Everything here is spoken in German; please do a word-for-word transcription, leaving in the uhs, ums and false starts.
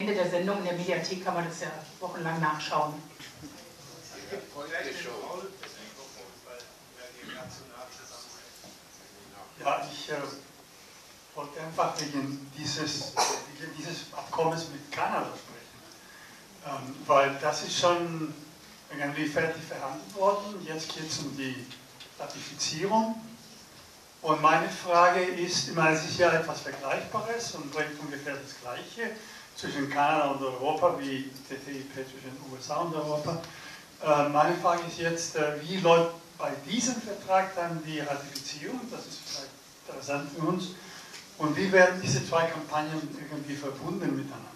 Ende der Sendung in der Mediathek kann man das ja wochenlang nachschauen. Ja, ich äh, wollte einfach wegen dieses, wegen dieses Abkommens mit Kanada sprechen, ähm, weil das ist schon irgendwie fertig verhandelt worden. Jetzt geht es um die Ratifizierung. Und meine Frage ist, ich meine, es ist ja etwas Vergleichbares und bringt ungefähr das Gleiche zwischen Kanada und Europa wie T T I P zwischen den U S A und Europa. Äh, meine Frage ist jetzt, äh, wie läuft bei diesem Vertrag dann die Ratifizierung? Das ist vielleicht interessant für uns. Und wie werden diese zwei Kampagnen irgendwie verbunden miteinander?